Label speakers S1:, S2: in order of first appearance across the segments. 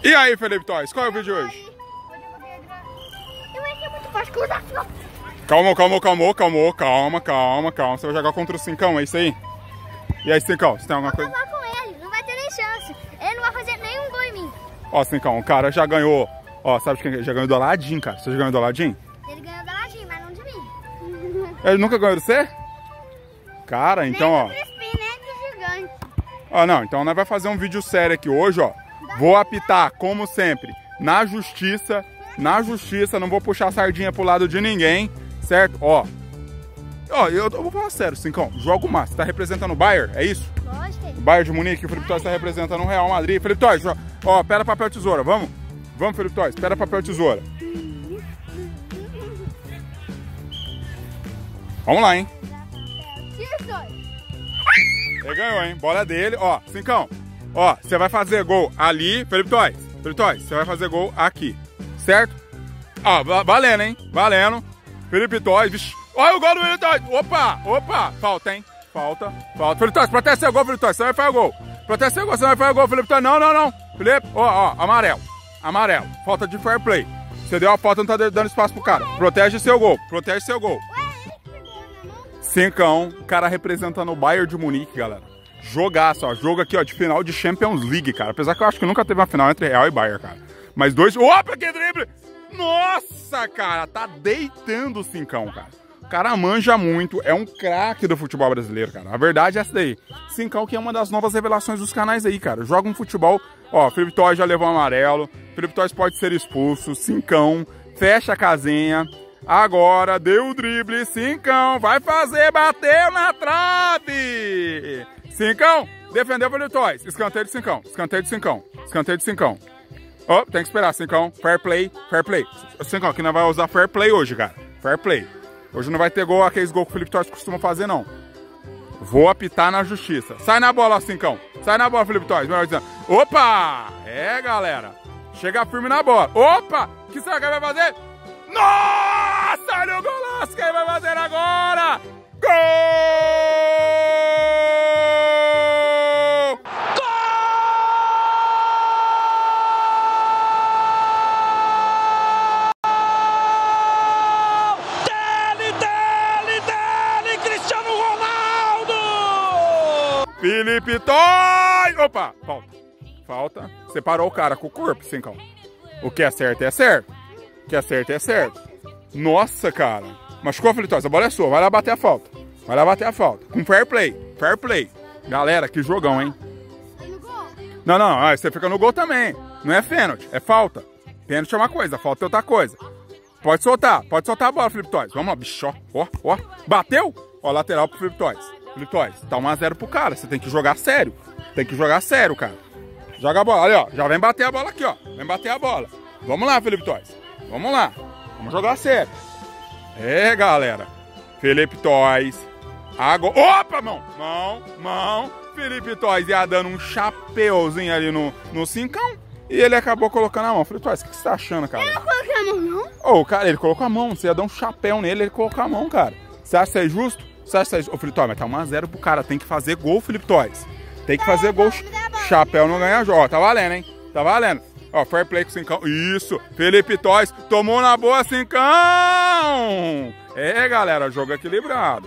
S1: E aí, Felipe Toys, qual é o vídeo hoje? Calma. Você vai jogar contra o Cincão, é isso aí? E aí, Cincão, você tem alguma coisa?
S2: Vou falar com ele, não vai ter nem chance. Ele não vai fazer nenhum gol em mim.
S1: Ó, Cincão, o cara já ganhou. Ó, sabe de quem? Já ganhou do Aladim, cara. Você já ganhou do Aladim?
S2: Ele ganhou da Ladinho, mas não de mim.
S1: Ele nunca ganhou de você? Cara, então, ó.
S2: Nem do Crispim, nem do Gigante.
S1: Ó, não, então nós vamos fazer um vídeo sério aqui hoje, ó. Vou apitar, como sempre, na justiça. Na justiça, não vou puxar a sardinha pro lado de ninguém, certo? Ó, eu vou falar sério, Cincão. Joga o massa. Você tá representando o Bayern, é isso?
S2: Lógico.
S1: O Bayern de Munique, o Felipe Toys tá representando o Real Madrid. Felipe Toys, ó, pedra, papel, tesoura, vamos? Vamos, Felipe Toys, pedra, papel, tesoura. Vamos lá, hein? Ele ganhou, hein? Bola dele, ó, Cincão. Ó, você vai fazer gol ali, Felipe Toys, você vai fazer gol aqui, certo? Ó, valendo, hein? Valendo. Felipe Toys, vixi. Olha o gol do Felipe Toys. Opa, falta, hein? Falta. Felipe Toys, protege seu gol, Felipe Toys, você vai fazer gol. Protege seu gol, você vai fazer gol, Felipe Toys. Não. Felipe, ó, amarelo. Falta de fair play. Você deu a falta, não tá dando espaço pro cara. Protege seu gol. Cincão, cara representando o Bayern de Munique, galera. Jogaço, ó. Jogo aqui, ó, de final de Champions League, cara. Apesar que eu acho que nunca teve uma final entre Real e Bayern, cara. Mas dois... Opa, que drible! Nossa, cara, tá deitando o Cincão, cara. O cara manja muito, é um craque do futebol brasileiro, cara. A verdade é essa daí. Cincão que é uma das novas revelações dos canais aí, cara. Joga um futebol... Ó, Felipe Toys já levou amarelo. Felipe Toys pode ser expulso. Cincão, fecha a casinha. Agora deu o drible, Cincão, vai fazer, bateu na trave! Cincão, defendeu o Felipe Toys, escanteio de Cincão. Ó, tem que esperar, Cincão, fair play. Cincão, aqui nós vamos usar fair play hoje, cara, fair play. Hoje não vai ter gol, aqueles gols que o Felipe Toys costuma fazer, não. Vou apitar na justiça. Sai na bola, Cincão, sai na bola, Felipe Toys, melhor dizendo. Opa! É, galera, chega firme na bola. Opa! O que será que ele vai fazer? Nossa, olha o golaço que ele vai fazer agora! Gol! Gol! Dele, Cristiano Ronaldo! Felipe Toys! Opa, falta. Separou o cara com o corpo, Cincão. O que é certo é certo. Nossa, cara. Machucou, Felipe Toys, a bola é sua. Vai lá bater a falta. Com fair play. Galera, que jogão, hein? Não, você fica no gol também. Não é pênalti, é falta. Pênalti é uma coisa, falta é outra coisa. Pode soltar a bola, Felipe Toys. Vamos lá, bicho, ó. Bateu? Ó, lateral pro Felipe Toys. Felipe Toys, tá 1-0 pro cara. Você tem que jogar sério. Cara. Joga a bola, ali, ó. Já vem bater a bola aqui, ó. Vamos lá, Felipe Toys. Vamos jogar sério. É, galera. Felipe Toys. Agora... Opa, mão. Felipe Toys ia dando um chapeuzinho ali no Cincão. E ele acabou colocando a mão. Felipe Toys, o que você tá achando, cara?
S2: Eu não coloquei a mão, não?
S1: Ô, cara, ele colocou a mão. Você ia dar um chapéu nele, ele colocou a mão, cara. Você acha que isso é justo? Ô, Felipe Toys, mas tá 1-0 pro cara. Tem que fazer gol, Felipe Toys. Tem que fazer gol. Chapéu não ganha jogo. Ó, tá valendo, hein? Ó, fair play com o Cincão. Isso. Felipe Toys tomou na boa, Cincão. É, galera, jogo equilibrado.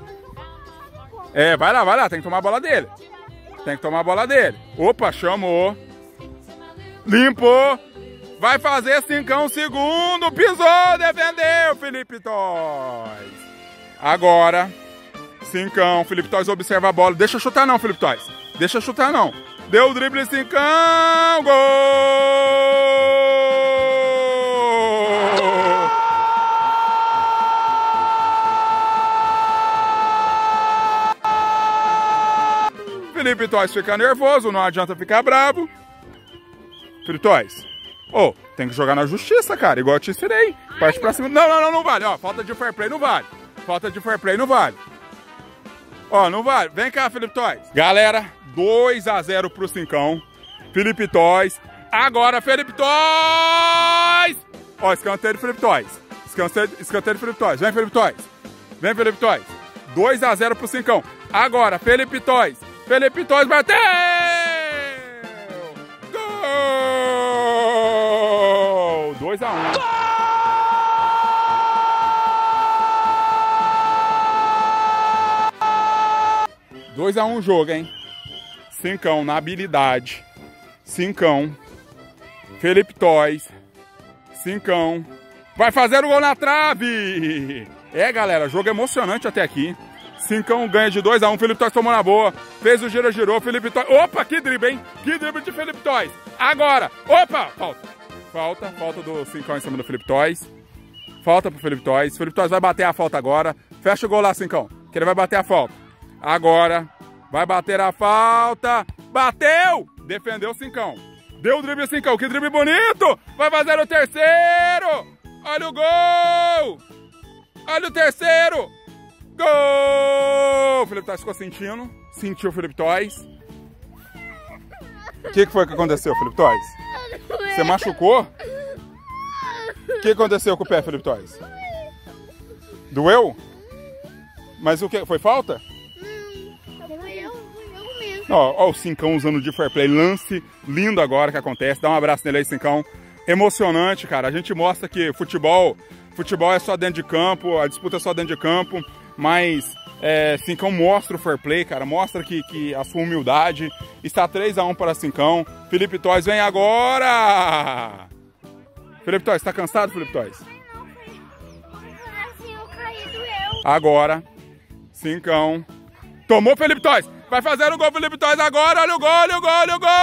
S1: É, vai lá. Tem que tomar a bola dele. Opa, chamou. Limpou. Vai fazer Cincão segundo. Pisou, defendeu, Felipe Toys. Agora, Cincão. Felipe Toys observa a bola. Deixa eu chutar não, Felipe Toys. Deu o drible, Cincão! Gol! Felipe Toys fica nervoso, não adianta ficar bravo. Felipe Toys, tem que jogar na justiça, cara, igual eu te ensinei. Parte pra cima. Não vale. Ó, falta de fair play não vale. Ó, não vale. Vem cá, Felipe Toys. Galera, 2-0 pro Cincão. Felipe Toys. Agora, Felipe Toys! Ó, escanteio de Felipe Toys. Vem, Felipe Toys. 2-0 pro Cincão. Agora, Felipe Toys. Bateu! Gol! 2 a 1. Dois a 1 o jogo, hein? Cincão na habilidade. Cincão. Felipe Toys. Cincão. Vai fazer o gol na trave! É, galera, jogo emocionante até aqui. Cincão ganha de 2 a 1. Felipe Toys tomou na boa. Fez o giro, girou. Felipe Toys. Opa, que drible, hein? Que drible de Felipe Toys. Agora. Opa! Falta do Cincão em cima do Felipe Toys. Falta pro Felipe Toys. Felipe Toys vai bater a falta agora. Fecha o gol lá, Cincão. Que ele vai bater a falta. Agora. Vai bater a falta. Bateu! Defendeu o Cincão. Deu o drible, Cincão. Que drible bonito! Vai fazer o terceiro! Olha o gol! Olha o terceiro! Gol! O Felipe Toys ficou sentindo. Sentiu o Felipe Toys. O que foi que aconteceu, Felipe Toys? Você machucou? O que aconteceu com o pé, Felipe Toys? Doeu? Mas o que? Foi falta? Ó, o Cincão usando de fair play. Lance lindo agora que acontece. Dá um abraço nele aí, Cincão. Emocionante, cara. A gente mostra que futebol é só dentro de campo, a disputa é só dentro de campo, mas Cincão mostra o fair play, cara. Mostra que a sua humildade. Está 3 a 1 para Cincão. Felipe Toys vem agora! Felipe Toys, tá cansado, Felipe Toys? Agora, Cincão. Tomou Felipe Toys. Vai fazer o gol, Felipe Toys agora. Olha o gol, olha o gol, olha o gol!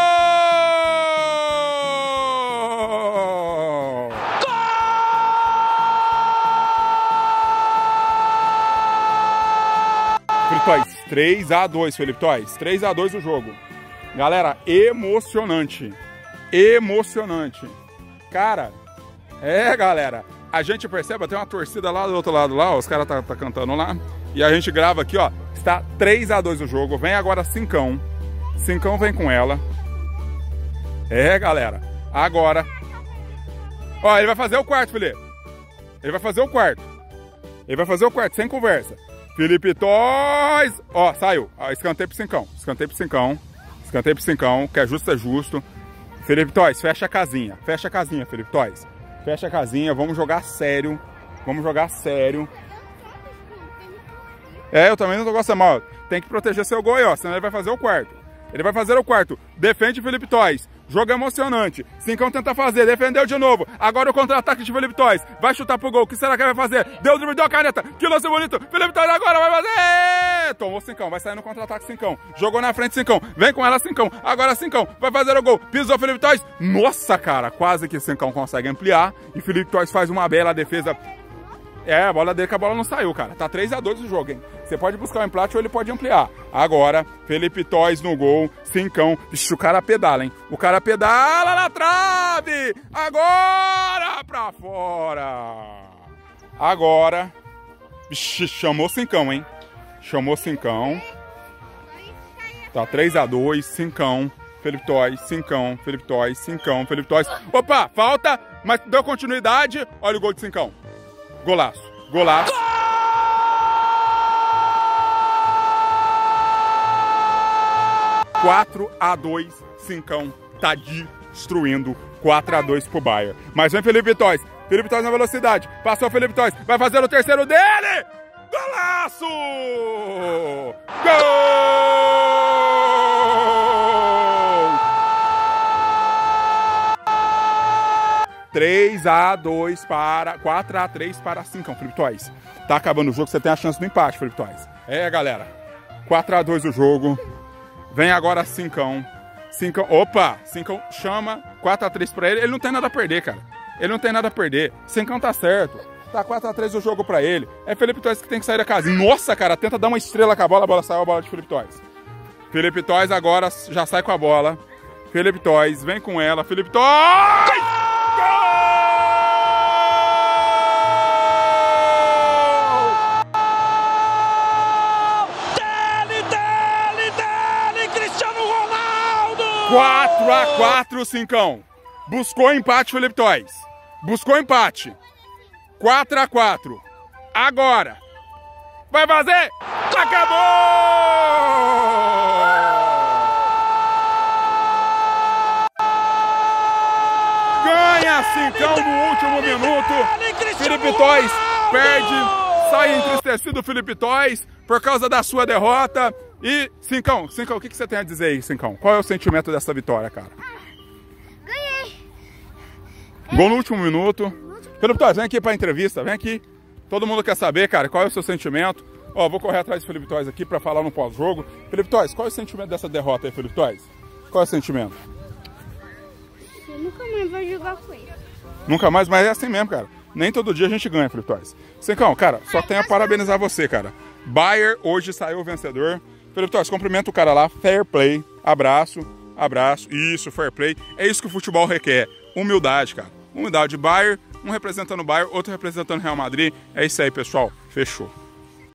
S1: Felipe Toys, 3 a 2, Felipe Toys. 3 a 2 o jogo. Galera, emocionante. Emocionante. Cara, galera. A gente percebe, tem uma torcida lá do outro lado lá, ó, os caras tá cantando lá. E a gente grava aqui, ó. Está 3 a 2 o jogo. Vem agora Cincão. Cincão vem com ela. Galera. Agora. Ó, ele vai fazer o quarto, Felipe. Ele vai fazer o quarto. Ele vai fazer o quarto, sem conversa. Felipe Toys. Ó, saiu. Ó, escanteio pro Cincão. Escanteio pro Cincão. Escanteio pro Cincão. Que é justo, é justo. Felipe Toys, fecha a casinha. Fecha a casinha, Felipe Toys. Fecha a casinha. Vamos jogar sério. Vamos jogar sério. Eu também não tô gostando mal. Tem que proteger seu gol aí, ó. Senão ele vai fazer o quarto. Ele vai fazer o quarto. Defende Felipe Toys. Jogo emocionante. Cincão tenta fazer. Defendeu de novo. Agora o contra-ataque de Felipe Toys. Vai chutar pro gol. O que será que ele vai fazer? Deu o drible, deu a caneta. Que lance bonito. Felipe Toys agora vai fazer. Tomou Cincão. Vai sair no contra-ataque, Cincão. Jogou na frente, Cincão. Vem com ela, Cincão. Agora Cincão. Vai fazer o gol. Pisou Felipe Toys. Nossa, cara. Quase que Cincão consegue ampliar. E Felipe Toys faz uma bela defesa. A bola dele, que a bola não saiu, cara. Tá 3 a 2 o jogo, hein? Você pode buscar o empate ou ele pode ampliar. Agora, Felipe Toys no gol. Cincão. Vixe, o cara pedala, hein? O cara pedala na trave! Agora pra fora! Agora. Vixe, chamou Cincão, hein? Chamou Cincão. Tá 3 a 2, Cincão. Felipe Toys, Cincão. Felipe Toys, Cincão. Felipe Toys. Opa, falta, mas deu continuidade. Olha o gol de Cincão. Golaço, golaço. 4 a 2, Cincão tá destruindo. 4 a 2 pro Bayern. Mas vem Felipe Toys. Felipe Toys na velocidade. Passou o Felipe Toys. Vai fazer o terceiro dele. Golaço! Gol! 3 a 2 para... 4 a 3 para Cincão, Felipe Toys. Tá acabando o jogo, você tem a chance do empate, Felipe Toys. Galera. 4 a 2 o jogo. Vem agora Cincão. Cincão, opa! Cincão chama 4 a 3 pra ele. Ele não tem nada a perder, cara. Ele não tem nada a perder. Cincão tá certo. Tá 4 a 3 o jogo pra ele. É Felipe Toys que tem que sair da casa. Nossa, cara, tenta dar uma estrela com a bola saiu, a bola de Felipe Toys. Felipe Toys agora já sai com a bola. Felipe Toys, vem com ela. Felipe Toys!
S3: Cristiano Ronaldo!
S1: 4 a 4, Cincão. Buscou empate, Felipe Toys. Buscou empate. 4 a 4. Agora. Vai fazer. Acabou! Ganha cincão no último minuto. Felipe Toys perde, sai entristecido o Felipe Toys por causa da sua derrota. E, Cincão, o que você tem a dizer aí, Cincão? Qual é o sentimento dessa vitória, cara?
S2: Ganhei.
S1: Gol no último minuto. Felipe Toys, vem aqui pra entrevista, vem aqui. Todo mundo quer saber, cara, qual é o seu sentimento. Ó, vou correr atrás do Felipe Toys aqui pra falar no pós-jogo. Felipe Toys, qual é o sentimento dessa derrota aí, Felipe Toys? Qual é o sentimento?
S2: Eu nunca mais vou jogar com ele.
S1: Nunca mais, mas é assim mesmo, cara. Nem todo dia a gente ganha, Felipe Toys. Cincão, cara, só tenho a parabenizar você, cara. Bayer hoje saiu o vencedor. Felipe Toys, cumprimenta o cara lá, fair play, abraço, isso, fair play. É isso que o futebol requer, humildade, cara. Humildade, Bayer, um representando o Bayer, outro representando o Real Madrid. É isso aí, pessoal, fechou.